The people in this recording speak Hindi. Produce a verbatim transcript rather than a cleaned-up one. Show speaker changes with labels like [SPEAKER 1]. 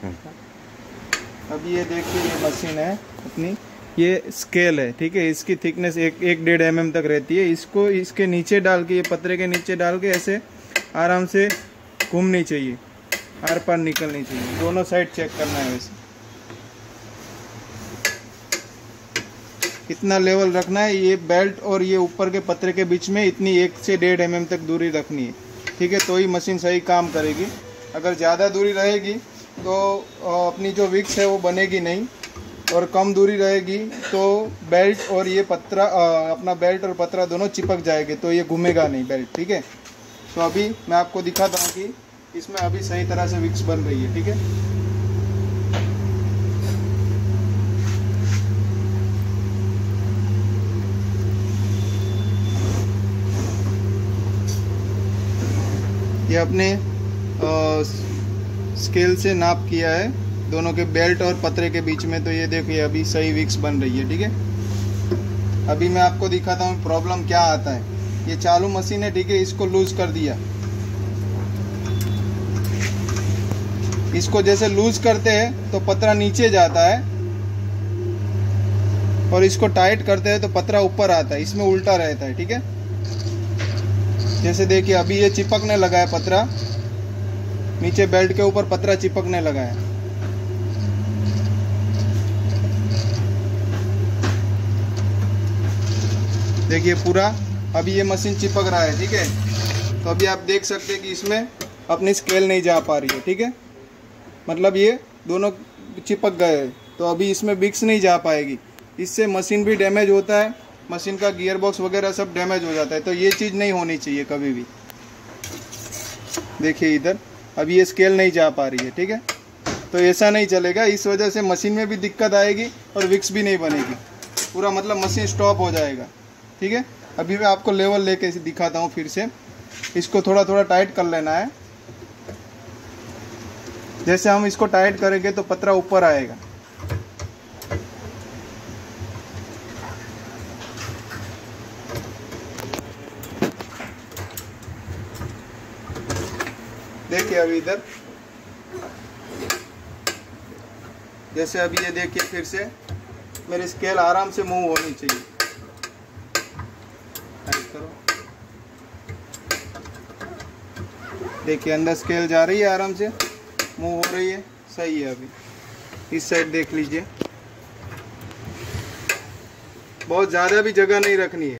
[SPEAKER 1] अब ये देखिए, ये मशीन है अपनी, ये स्केल है, ठीक है। इसकी थिकनेस एक एक डेढ़ एम एम तक रहती है। इसको इसके नीचे डाल के, ये पतरे के नीचे डाल के ऐसे आराम से घूमनी चाहिए, आर पार निकलनी चाहिए। दोनों साइड चेक करना है। वैसे कितना लेवल रखना है, ये बेल्ट और ये ऊपर के पतरे के बीच में इतनी एक से डेढ़ एम एम तक दूरी रखनी है, ठीक है। तो ही मशीन सही काम करेगी। अगर ज़्यादा दूरी रहेगी तो अपनी जो विक्स है वो बनेगी नहीं, और कम दूरी रहेगी तो बेल्ट और ये पतरा, अपना बेल्ट और पतरा दोनों चिपक जाएंगे, तो ये घूमेगा नहीं बेल्ट, ठीक है। तो अभी मैं आपको दिखाता हूँ कि इसमें अभी सही तरह से विक्स बन रही है, ठीक है। ये अपने आ, स्केल से नाप किया है दोनों के बेल्ट और पतरे के बीच में, तो ये देखिए अभी सही विक्स बन रही है, ठीक है। अभी मैं आपको दिखाता हूँ प्रॉब्लम क्या आता है। ये चालू मशीन है, ठीक है। इसको लूज कर दिया, इसको जैसे लूज करते हैं तो पतरा नीचे जाता है, और इसको टाइट करते हैं तो पतरा ऊपर आता है। इसमें उल्टा रहता है, ठीक है। जैसे देखिए अभी ये चिपकने लगा है पतरा, नीचे बेल्ट के ऊपर पतरा चिपकने लगा है। देखिए पूरा अभी ये मशीन चिपक रहा है, ठीक है। तो अभी आप देख सकते हैं कि इसमें अपनी स्केल नहीं जा पा रही है, ठीक है। मतलब ये दोनों चिपक गए, तो अभी इसमें विक्स नहीं जा पाएगी। इससे मशीन भी डैमेज होता है, मशीन का गियर बॉक्स वगैरह सब डैमेज हो जाता है। तो ये चीज़ नहीं होनी चाहिए कभी भी। देखिए इधर अभी ये स्केल नहीं जा पा रही है, ठीक है। तो ऐसा नहीं चलेगा, इस वजह से मशीन में भी दिक्कत आएगी और विक्स भी नहीं बनेगी। पूरा मतलब मशीन स्टॉप हो जाएगा, ठीक है। अभी मैं आपको लेवल लेके दिखाता हूँ फिर से। इसको थोड़ा थोड़ा टाइट कर लेना है। जैसे हम इसको टाइट करेंगे तो पतरा ऊपर आएगा। देखिए अभी इधर जैसे अभी ये देखिए, फिर से मेरी स्केल आराम से मूव होनी चाहिए। टाइट करो, देखिए अंदर स्केल जा रही है, आराम से मूव हो रही है, सही है। अभी इस साइड देख लीजिए, बहुत ज़्यादा भी जगह नहीं रखनी है।